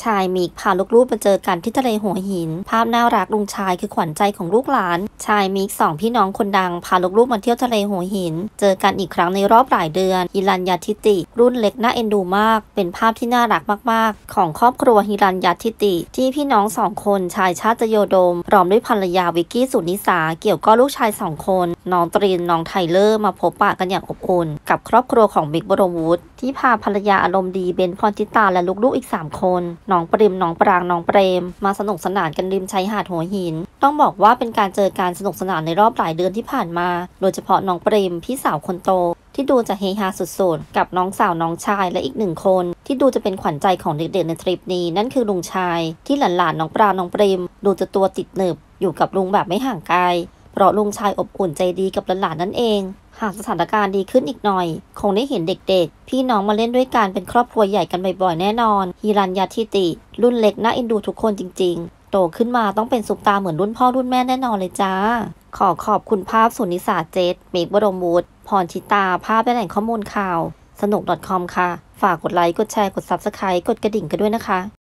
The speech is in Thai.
ชายมิกพาลูกๆมาเจอกันที่ทะเลหัวหินภาพน่ารักลุงชายคือขวัญใจของลูกหลานชายมิกสองพี่น้องคนดังพาลูกๆมาเที่ยวทะเลหัวหินเจอกันอีกครั้งในรอบหลายเดือนฮิรัญญาทิติรุ่นเล็กน่าเอ็นดูมากเป็นภาพที่น่ารักมากๆของครอบครัวฮิรัญญาทิติที่พี่น้องสองคนชายชาติโยดมพร้อมด้วยภรรยาวิกกี้สุนิสาเกี่ยวก็ลูกชาย2 คนน้องตรินน้องไทเลอร์มาพบปะกันอย่างอบอุ่นกับครอบครัวของบิ๊กบรมวุฒิที่พาภรรยาอารมณ์ดีเบนพรทิตาและลูกๆอีก3 คนน้องปริมน้องปรางน้องเปรมมาสนุกสนานกันริมชายหาดหัวหินต้องบอกว่าเป็นการเจอการสนุกสนานในรอบหลายเดือนที่ผ่านมาโดยเฉพาะน้องปริมพี่สาวคนโตที่ดูจะเฮฮาสุดๆกับน้องสาวน้องชายและอีก1 คนที่ดูจะเป็นขวัญใจของเด็กๆในทริปนี้นั่นคือลุงชายที่หลานๆน้องปรางน้องปริมดูจะตัวติดหนึบอยู่กับลุงแบบไม่ห่างไกลเพราะลุงชายอบอุ่นใจดีกับหลานๆนั่นเองหากสถานการณ์ดีขึ้นอีกหน่อยคงได้เห็นเด็กๆพี่น้องมาเล่นด้วยกันเป็นครอบครัวใหญ่กันบ่อยๆแน่นอนฮิรัญญาทิติรุ่นเล็กน่าเอ็นดูทุกคนจริงๆโตขึ้นมาต้องเป็นซุปตาเหมือนรุ่นพ่อรุ่นแม่แน่นอนเลยจ้าขอขอบคุณภาพสุนิสาเจตเมกบรมวุฒิพรทิตาภาพและแหล่งข้อมูลข่าวสนุก .com ค่ะฝากกดไลค์กดแชร์กด Subscribe กดกระดิ่งกันด้วยนะคะ